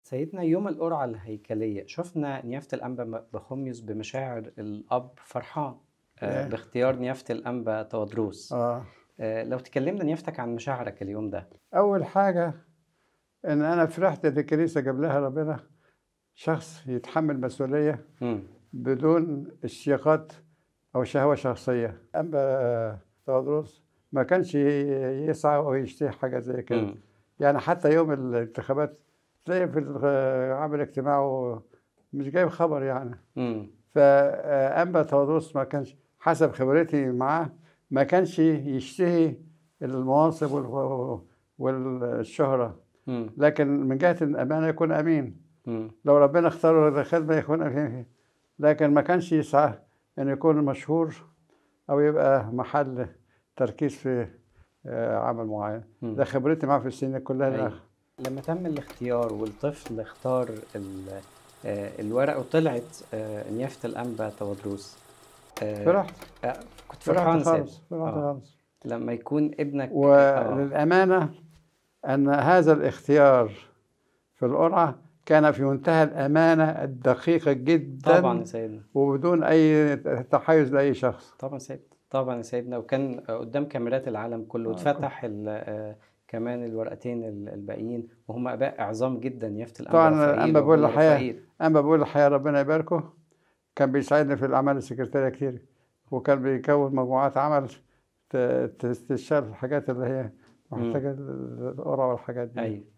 سيدنا يوم القرعة الهيكلية شفنا نيافة الأنبا بخوميوس بمشاعر الأب فرحان إيه؟ باختيار نيافة الأنبا تودروس. آه. لو تكلمنا نيافتك عن مشاعرك اليوم ده. أول حاجة إن أنا فرحت إن الكنيسة جاب لها ربنا شخص يتحمل مسؤولية مم. بدون اشتياقات أو شهوة شخصية. أما تودروس ما كانش يسعى أو يشتهي حاجة زي كده. مم. يعني حتى يوم الانتخابات تلاقي عامل اجتماع مش جايب خبر يعني. مم. فأما تودروس ما كانش حسب خبرتي معاه ما كانش يشتهي المناصب والشهرة، مم. لكن من جهة الأمانة يكون أمين. مم. لو ربنا اختاره للخدمة يكون أمين، لكن ما كانش يسعى أن يكون مشهور أو يبقى محل تركيز في عمل معين. ده خبرتي معاه في السنين كلها. أيوة. لما تم الاختيار والطفل اختار الورق وطلعت نيافة الأنبا تودروس، فرحت. كنت فرحان خالص. فرحت خالص لما يكون ابنك. وللأمانة أن هذا الاختيار في القرعة كان في منتهى الأمانة الدقيقة جدا. طبعا يا سيدنا. وبدون أي تحيز لأي شخص. طبعا يا سيدنا، وكان قدام كاميرات العالم كله اتفتح كمان الورقتين الباقيين، وهم اباء عظام جدا يافة الانبا طبعا. رفائيل. أما بقول الحقيقة ربنا يباركه، كان بيساعدني في الأعمال السكرتارية كتير، وكان بيكون مجموعات عمل تشتغل في الحاجات اللي هي محتاجة القرعة والحاجات دي. أيوة.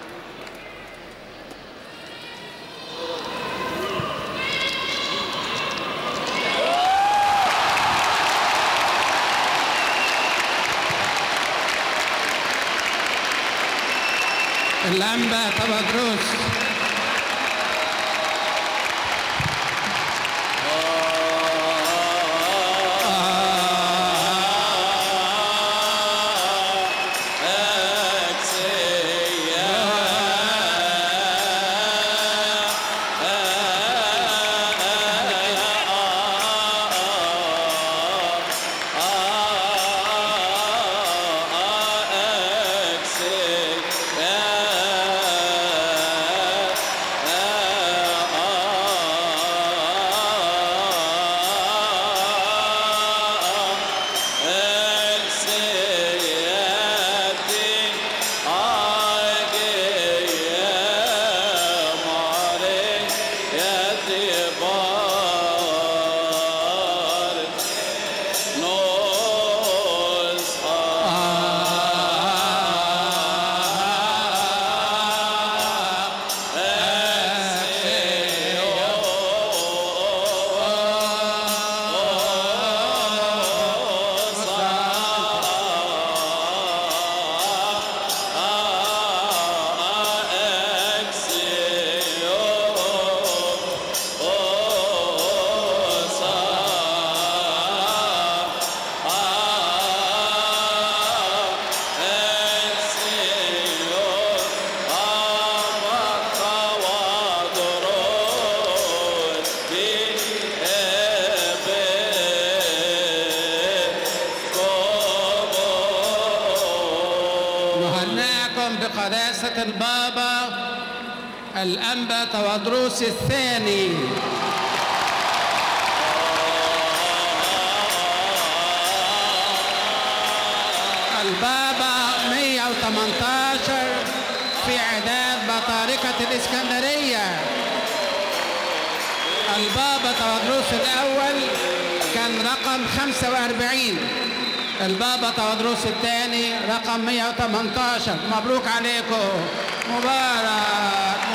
الأنبا تودروس بقداسة البابا الأنبا تودروس الثاني. البابا 118 في إعداد بطاركة الإسكندرية. البابا تودروس الأول كان رقم 45، البابا تودروس الثاني رقم 118. مبروك عليكم، مبارك.